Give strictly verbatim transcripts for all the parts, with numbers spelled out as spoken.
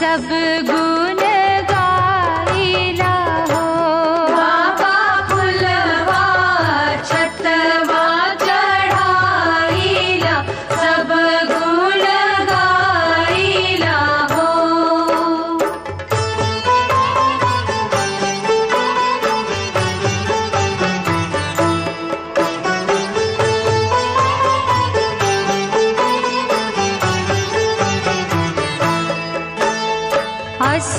सब गुण गाइला हो। बाबा फुलवा छतवा चढ़ाइला सब गुण गाइला हो। अस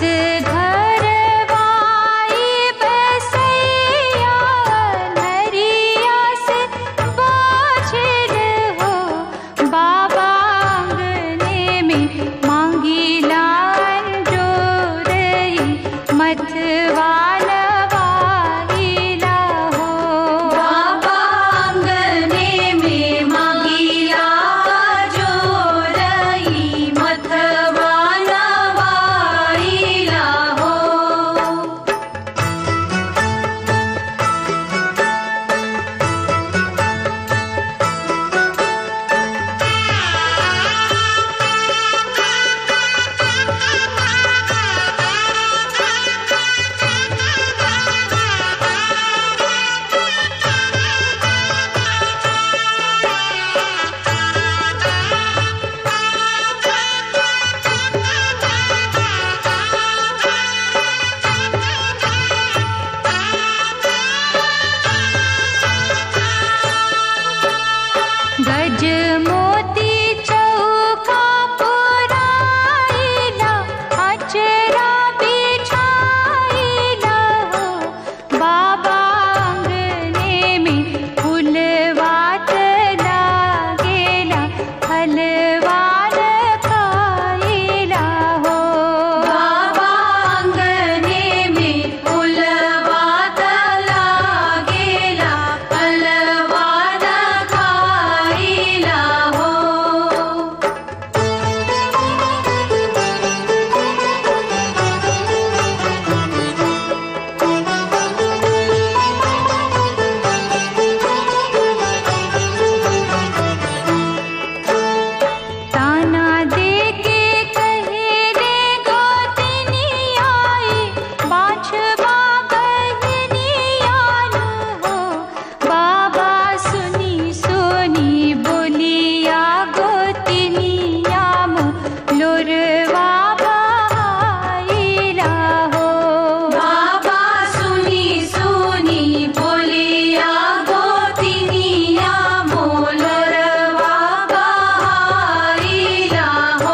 घरवाई बसैया नरिया से बाछिल हो। बाबा आंगने में मांगीला अंजोरई मथवा नवाइला हो। बाबा आंगने में मांगीला अंजोरई मथवा नवाइला हो। गज मोती चौका पुराइला अचरा बिछाइला हो। बाबा आंगने में फूलवात लागेला फलवा खाइला हो। बाबा आंगने में फूलवात लागेला फलवा खाइला हो। ताना देके कहेले गोतनी आई बाछवा बहनी आलू हो। बाबा सुनी सुनी बोलिया गोतनिया मो लोरवा बहाइला हो। बाबा सुनी सुनी बोलिया गोतनिया मो लोरवा बहाइला हो।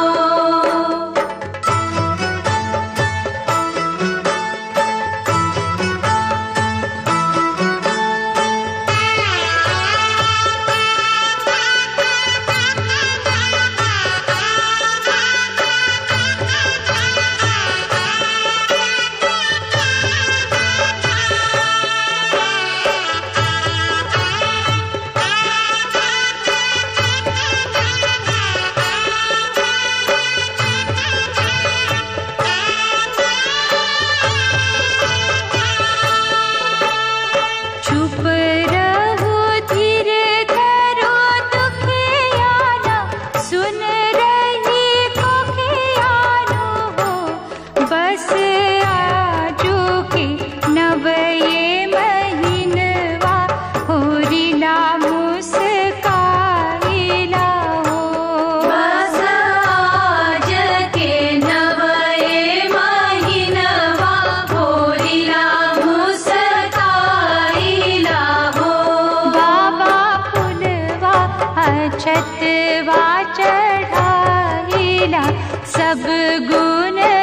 चुप रहो धीर धरो दुखियाना सुन रही कोखियानो हो। बस आजू के नवये महीनवा होरिला मुस्काइला हो। बस आज के नवये महीनवा होरिला मुस्काइला हो। बाबा फुलवा छतवा चढ़ाइला सब गुण